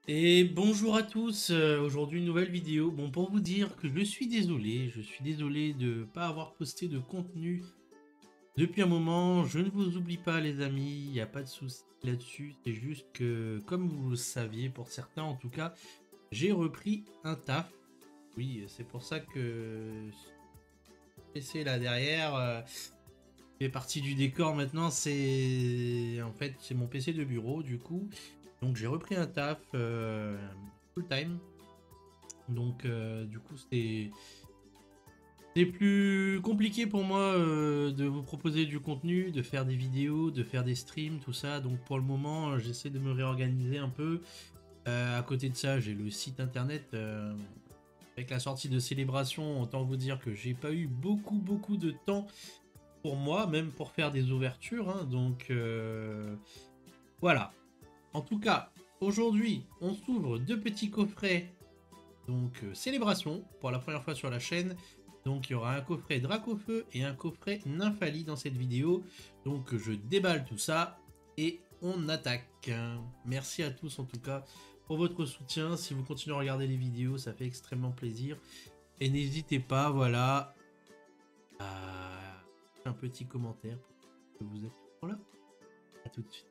Et bonjour à tous, aujourd'hui une nouvelle vidéo. Bon, pour vous dire que je suis désolé de pas avoir posté de contenu depuis un moment. Je ne vous oublie pas les amis, il n'y a pas de souci là-dessus. C'est juste que, comme vous le saviez, pour certains en tout cas, j'ai repris un taf. Oui, c'est pour ça que ce PC là derrière fait partie du décor maintenant. C'est mon PC de bureau du coup. Donc j'ai repris un taf full time. Donc du coup c'est plus compliqué pour moi de vous proposer du contenu, de faire des vidéos, de faire des streams, tout ça. Donc pour le moment j'essaie de me réorganiser un peu. À côté de ça j'ai le site internet. Avec la sortie de Célébration, autant vous dire que j'ai pas eu beaucoup de temps pour moi, même pour faire des ouvertures. Hein. Donc voilà. En tout cas, aujourd'hui on s'ouvre deux petits coffrets. Donc Célébration, pour la première fois sur la chaîne. Donc il y aura un coffret Dracofeu et un coffret Nymphalie dans cette vidéo. Donc je déballe tout ça et on attaque. Merci à tous en tout cas pour votre soutien. Si vous continuez à regarder les vidéos, ça fait extrêmement plaisir. Et n'hésitez pas, voilà, à un petit commentaire pour que vous êtes là. A tout de suite.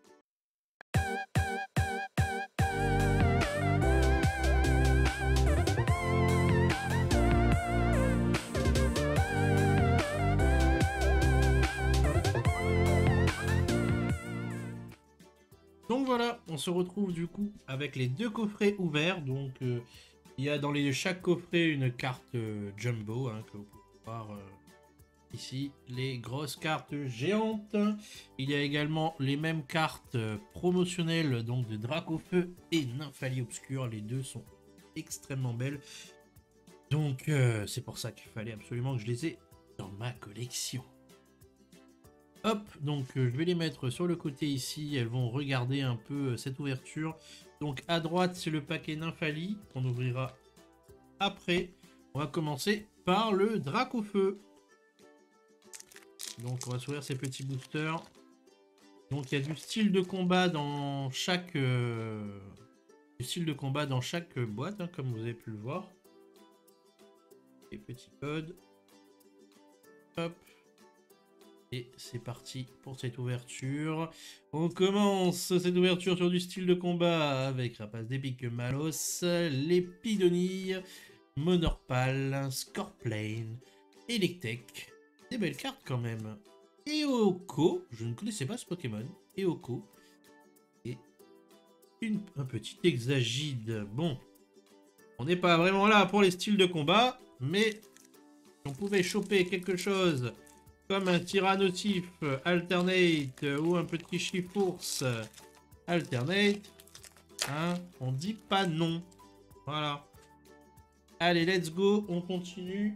Donc voilà, on se retrouve du coup avec les deux coffrets ouverts. Donc il y a dans chaque coffret une carte jumbo hein, que vous pouvez voir ici. Les grosses cartes géantes. Il y a également les mêmes cartes promotionnelles donc de Dracofeu et Nymphalie Obscure. Les deux sont extrêmement belles. Donc c'est pour ça qu'il fallait absolument que je les ai dans ma collection. Hop, donc je vais les mettre sur le côté ici, elles vont regarder un peu cette ouverture. Donc à droite, c'est le paquet Nymphalie qu'on ouvrira après. On va commencer par le Dracofeu. Donc on va s'ouvrir ces petits boosters. Donc il y a du style de combat dans chaque boîte, hein, comme vous avez pu le voir. Les petits codes. Hop. Et c'est parti pour cette ouverture. On commence cette ouverture sur du style de combat avec Rapace d'Epic Malos, Lépidonille, Monorpal, Scorplane, Electek. Des belles cartes quand même. Eoko, je ne connaissais pas ce Pokémon. Eoko. Et un petit Exagide. Bon, on n'est pas vraiment là pour les styles de combat, mais si on pouvait choper quelque chose comme un Tyrannotif alternate ou un petit Chifours alternate, hein, on dit pas non. Voilà. Allez, let's go, on continue.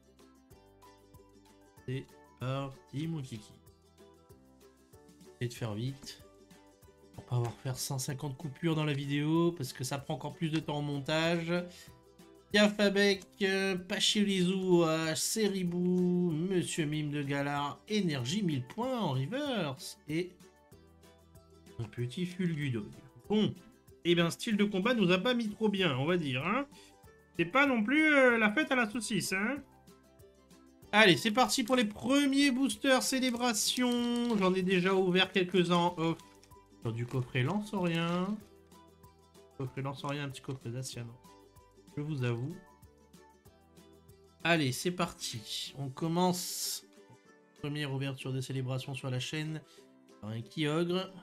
C'est parti, mon kiki. Et de faire vite. Pour pas avoir faire 150 coupures dans la vidéo, parce que ça prend encore plus de temps au montage. Yafabek, Pachirizu, Seribou, Monsieur Mime de Galar, Énergie 1000 points en reverse et un petit Fulgudog. Bon, et bien style de combat nous a pas mis trop bien, on va dire. Hein. C'est pas non plus la fête à la saucisse. Hein. Allez, c'est parti pour les premiers boosters célébration. J'en ai déjà ouvert quelques-uns off sur du coffret lance-rien. Coffret lance-rien, un petit coffret d'Asiano. Je vous avoue. Allez, c'est parti. On commence. Première ouverture de célébration sur la chaîne. Par un Kyogre.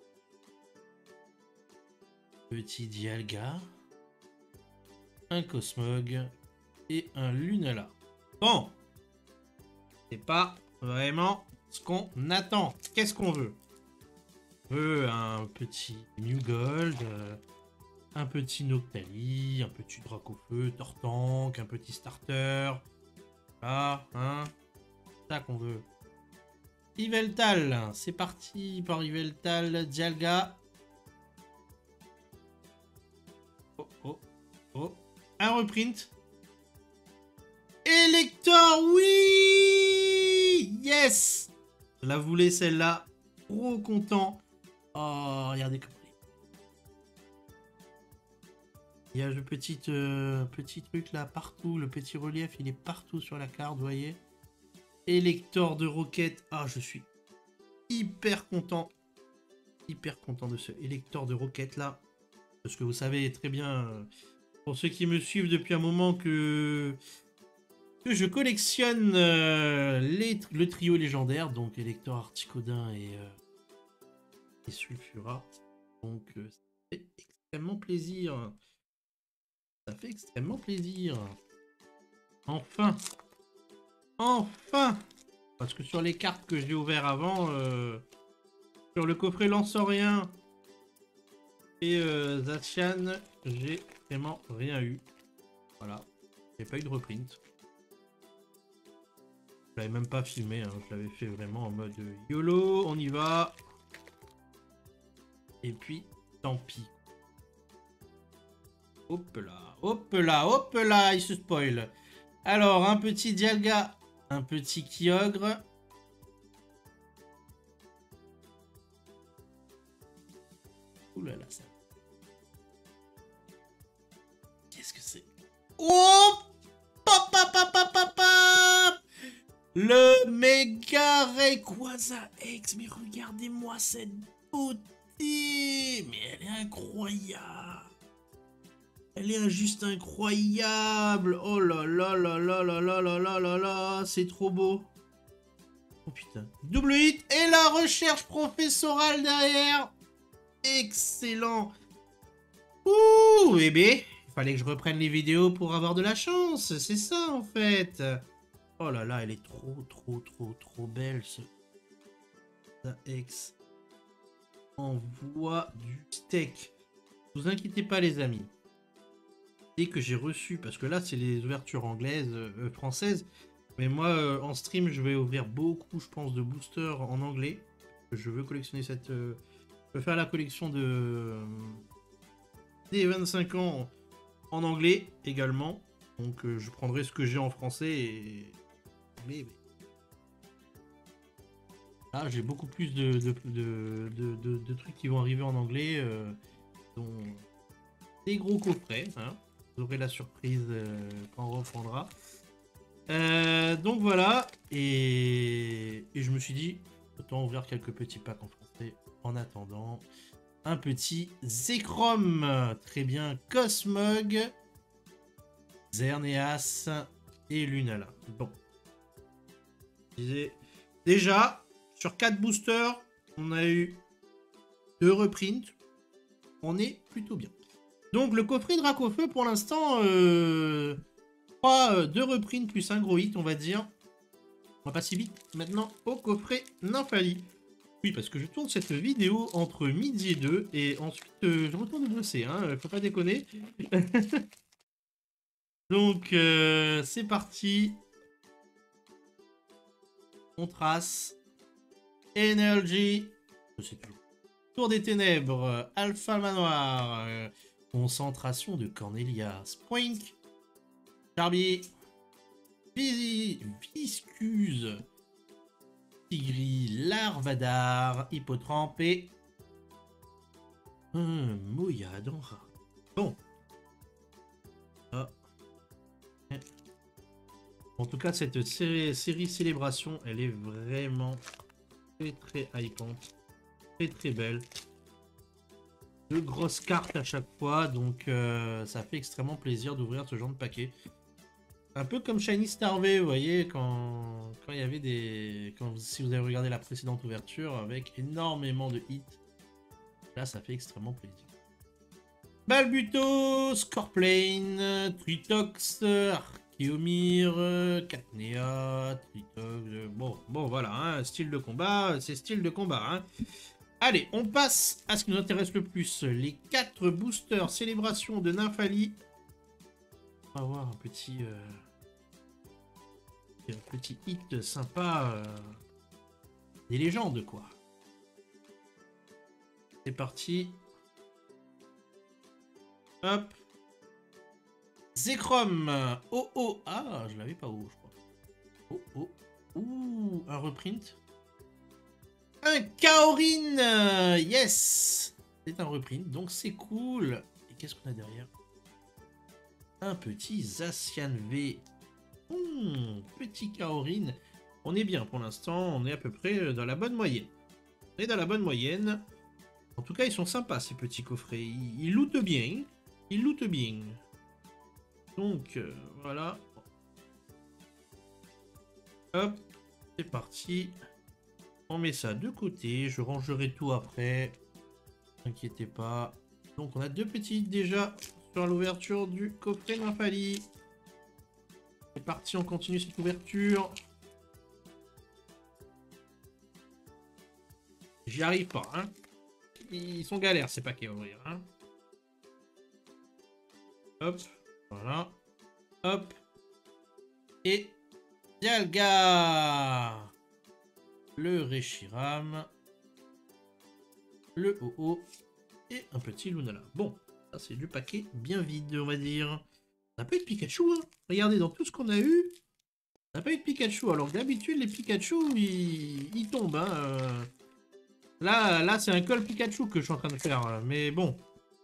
Petit Dialga. Un Cosmog. Et un Lunala. Bon. C'est pas vraiment ce qu'on attend. Qu'est-ce qu'on veut? On veut un petit New Gold. Un petit Noctali, un petit Dracofeu, Tortank, un petit starter. Là, hein. C'est ça qu'on veut. Yveltal, c'est parti par Yveltal, Dialga. Oh, oh, oh. Un reprint. Elector, oui! Yes! Je la voulais celle-là. Trop content. Oh, regardez comme Il y a le petit truc là partout, le petit relief, il est partout sur la carte, vous voyez. Élector de roquette. Ah, je suis hyper content. Hyper content de ce élector de roquette là. Parce que vous savez très bien, pour ceux qui me suivent depuis un moment, que je collectionne le trio légendaire. Donc élector, Articodin et Sulfura. Donc ça fait extrêmement plaisir. Ça fait extrêmement plaisir. Enfin. Enfin. Parce que sur les cartes que j'ai ouvertes avant, sur le coffret Lansorien et Zacian, j'ai vraiment rien eu. Voilà. J'ai pas eu de reprint. Je l'avais même pas filmé, hein. Je l'avais fait vraiment en mode YOLO, on y va. Et puis, tant pis. Hop là, hop là, hop là, il se spoil. Alors, un petit Dialga, un petit Kyogre. Ouh là là, ça. Qu'est-ce que c'est? Oh! Pop, pop, pop, pop, pop, pop! Le méga Rayquaza X. Mais regardez-moi cette beauté! Mais elle est incroyable! Elle est juste incroyable! Oh là là là là là là là là là là! C'est trop beau! Oh putain! Double hit et la recherche professorale derrière! Excellent! Ouh, bébé! Il fallait que je reprenne les vidéos pour avoir de la chance! C'est ça en fait! Oh là là, elle est trop belle ce X. Envoie du steak. Ne vous inquiétez pas les amis. Dès que j'ai reçu, parce que là c'est les ouvertures anglaises, françaises, mais moi en stream je vais ouvrir beaucoup je pense de boosters en anglais. Je veux collectionner cette... je veux faire la collection de... des 25 ans en anglais également. Donc je prendrai ce que j'ai en français et... Mais... Ah, j'ai beaucoup plus de trucs qui vont arriver en anglais, dont des gros coffrets. Hein. Vous aurez la surprise quand on reprendra. Donc voilà, et je me suis dit, autant ouvrir quelques petits packs en français en attendant. Un petit Zekrom, très bien, Cosmog, Xerneas et Lunala. Bon, je disais déjà. Sur 4 boosters, on a eu 2 reprints. On est plutôt bien. Donc le coffret Dracofeu, pour l'instant, 2 reprints plus un gros hit, on va dire. On va pas si vite maintenant au coffret Nymphali. Oui, parce que je tourne cette vidéo entre midi et 2. Et ensuite, je retourne bosser. Hein, faut pas déconner. Donc, c'est parti. On trace. Energy, je sais plus. Tour des Ténèbres, Alpha Manoir, concentration de Cornelias, Poink, Charby, Viscuse, Tigri, Larvadar, Hippotrampe et Moya Danra. Bon. Ah. En tout cas, cette série Célébration, elle est vraiment... très hypante, très belle, de grosses cartes à chaque fois, donc ça fait extrêmement plaisir d'ouvrir ce genre de paquet. Un peu comme Shiny Starvé, vous voyez, quand il y avait des... si vous avez regardé la précédente ouverture, avec énormément de hits, là ça fait extrêmement plaisir. Balbuto, Scorplane, Tritox, Archeomir, Catnea, Tritox, bon voilà, hein, style de combat, c'est style de combat. Hein. Allez, on passe à ce qui nous intéresse le plus, les 4 boosters célébration de Nymphali. On va voir un petit hit sympa des légendes quoi. C'est parti. Hop. Zekrom. Oh oh. Ah, je l'avais pas haut, je crois. Oh oh. Ouh, un reprint. Un Kaorin. Yes. C'est un reprint, donc c'est cool. Et qu'est-ce qu'on a derrière? un petit Zacian V. Petit Kaorin. On est bien pour l'instant, on est à peu près dans la bonne moyenne. On est dans la bonne moyenne. En tout cas, ils sont sympas ces petits coffrets. Ils lootent bien. Ils lootent bien. Donc, voilà. Hop, c'est parti. On met ça de côté. Je rangerai tout après. N'inquiétez pas. Donc, on a deux petites déjà sur l'ouverture du coffret Nymphalie. C'est parti, on continue cette ouverture. J'y arrive pas, hein. Ils sont galères ces paquets à ouvrir, hein. Hop, voilà. Hop. Et Dialga. Le Reshiram. Le Ho-Oh. Et un petit Lunala. Bon, ça c'est du paquet bien vide, on va dire. On n'a pas eu de Pikachu, hein. Regardez, dans tout ce qu'on a eu, on n'a pas eu de Pikachu. Alors d'habitude, les Pikachu, ils tombent, hein. Là c'est un call Pikachu que je suis en train de faire. Mais bon.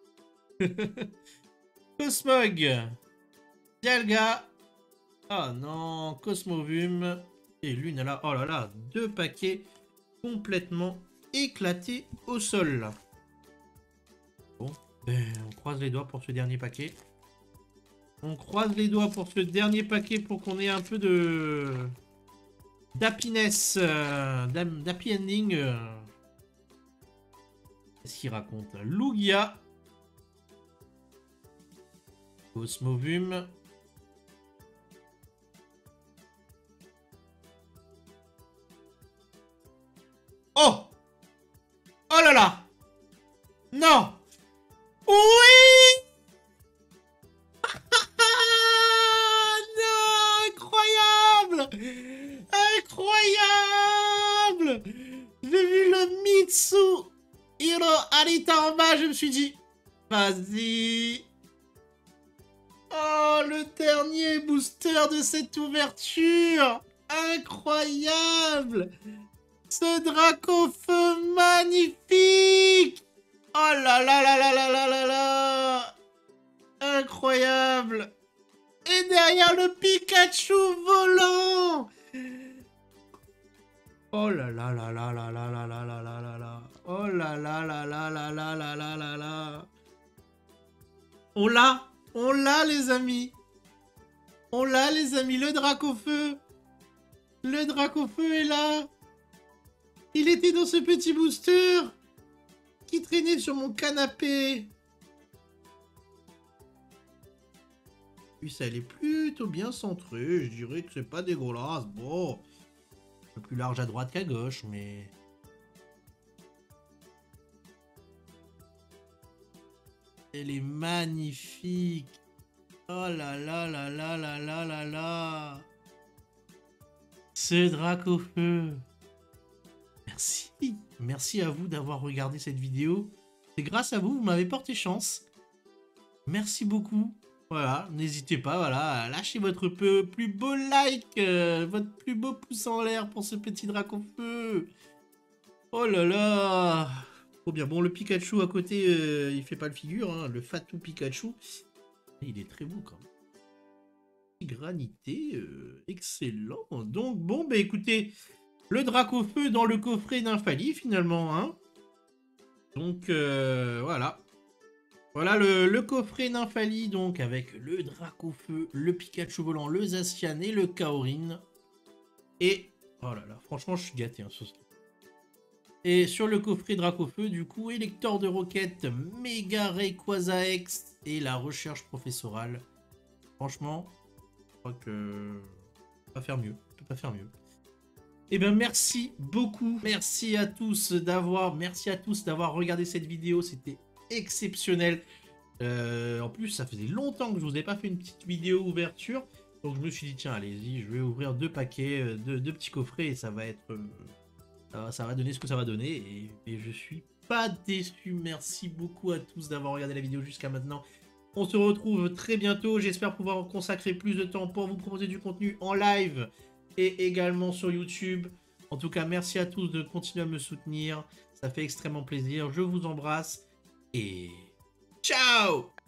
Cosmog. Dialga. Ah non, Cosmovum. Et Lunala. Oh là là, deux paquets complètement éclatés au sol. Bon, on croise les doigts pour ce dernier paquet. On croise les doigts pour ce dernier paquet pour qu'on ait un peu de... d'happiness, d'happy ending. Qu'est-ce qu'il raconte? Lugia. Cosmovum. Oh! Oh là là! Non! Oui! Non! Incroyable! Incroyable! J'ai vu le Mitsu Hiro Arita en bas, je me suis dit, vas-y! Oh, le dernier booster de cette ouverture! Incroyable! Ce Dracofeu magnifique! Oh là là là là là là là là! Incroyable! Et derrière le Pikachu volant! Oh là là là là là là là là là là là là! Oh là là là là là là là là là là! On l'a! On l'a les amis! On l'a les amis! Le Dracofeu! Le Dracofeu est là! Il était dans ce petit booster qui traînait sur mon canapé. Puis ça, elle est plutôt bien centrée. Je dirais que c'est pas dégueulasse. Bon, un peu plus large à droite qu'à gauche, mais... Elle est magnifique. Oh là là là là là là là là. Ce Dracofeu. Merci. Merci à vous d'avoir regardé cette vidéo. C'est grâce à vous, vous m'avez porté chance. Merci beaucoup. Voilà, n'hésitez pas, voilà, à lâcher votre plus beau like, votre plus beau pouce en l'air pour ce petit Dracofeu. Oh là là. Trop bien. Bon, le Pikachu à côté, il fait pas le figure, hein, le Fatou Pikachu. Il est très beau quand même. Granité, excellent. Donc, bon, bah écoutez... Le Dracofeu dans le coffret Nymphalie, finalement, hein. Donc, voilà. Voilà le coffret Nymphalie, donc, avec le Dracofeu, le Pikachu volant, le Zacian et le Kaorin. Et, oh là là, franchement, je suis gâté, hein, ce truc. Et sur le coffret Dracofeu, du coup, électeur de roquettes, Mega Rayquaza X et la recherche professorale. Franchement, je crois que... on peut pas faire mieux, on peut pas faire mieux. Eh bien, merci beaucoup. Merci à tous d'avoir regardé cette vidéo. C'était exceptionnel. En plus, ça faisait longtemps que je vous ai pas fait une petite vidéo ouverture. Donc, je me suis dit, tiens, allez-y, je vais ouvrir deux paquets, deux petits coffrets et ça va être... ça va donner ce que ça va donner. Et je suis pas déçu. Merci beaucoup à tous d'avoir regardé la vidéo jusqu'à maintenant. On se retrouve très bientôt. J'espère pouvoir consacrer plus de temps pour vous proposer du contenu en live et également sur YouTube. En tout cas, merci à tous de continuer à me soutenir. Ça fait extrêmement plaisir. Je vous embrasse et ciao!